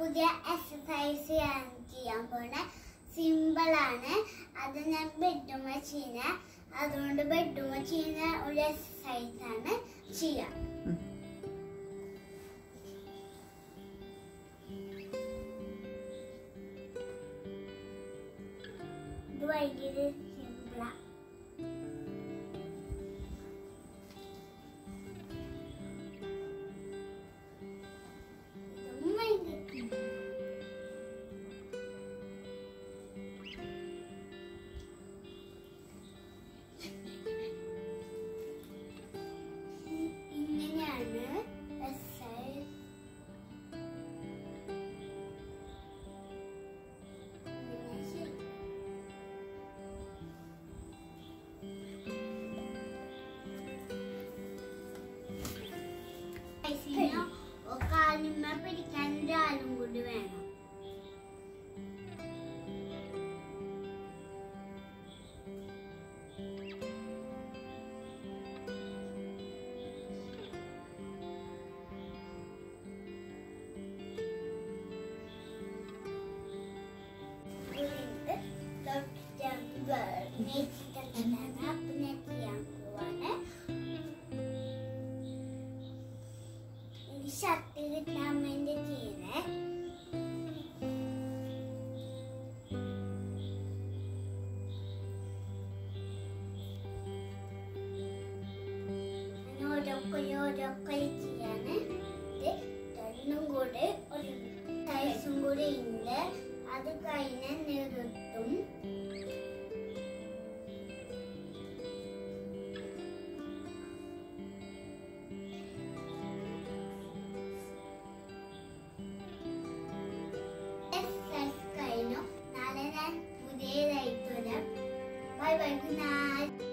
പുതിയ എക്സസൈസ് ചെയ്യാൻ പോണ സിമ്പിളാണ്. അത് ഞാൻ ബെഡ്റൂം ചെയ്യുന്ന, അതുകൊണ്ട് ബെഡ്റൂം ചെയ്യുന്ന ഒരു എക്സസൈസ് ആണ് ചെയ്യാം. ഇത് ഭയങ്കര സിമ്പിളാ. ഇങ്ങനെയാണ് എക്സസൈസ്. കാലിന്മ പിടിക്കാൻ ഒരാളും കൂടി വേണം. ശക്തി കിട്ടാൻ വേണ്ടി ചെയ്യുന്നേ. ഓരോ കളി ചെയ്യാന്. രണ്ടും കൂടെ ഒരു സൈസും കൂടെ ഉണ്ട്. അത് കഴിഞ്ഞ് നിർത്തും. Bye bye, good night.